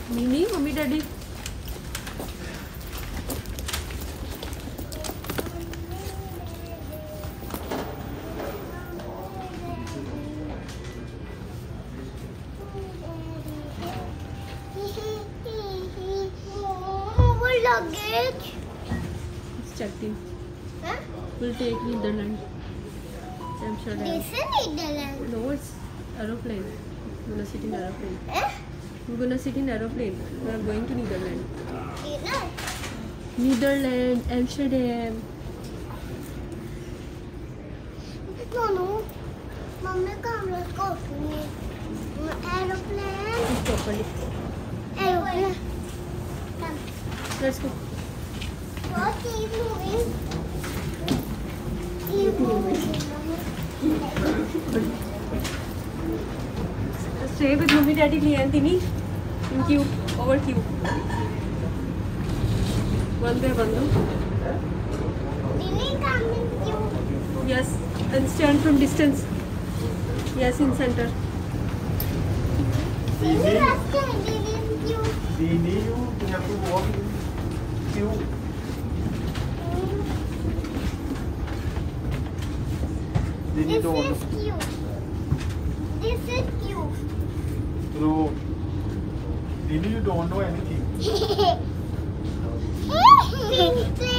Mini, mummy, daddy. Luggage. It's checked in. Huh? We'll take Netherlands. Amsterdam. This is Netherlands. No, it's aeroplane. We're gonna sit in aeroplane. Eh? We're gonna sit in aeroplane. We're going to Netherlands. Netherlands. Netherlands, Amsterdam. No. Mommy, come, let's go. Aeroplane. It's properly. Aeroplane. Come. Let's go. What keep moving? Keep moving. Stay with mummy, daddy, and Tini. In queue. Over queue. One by one. Didn't come in you. Yes. And stand from distance. Yes, in center. Didn't last time, didn't you? You have to walk in queue. Then you This don't. is cute. This is cute. So, Dini, you don't know anything.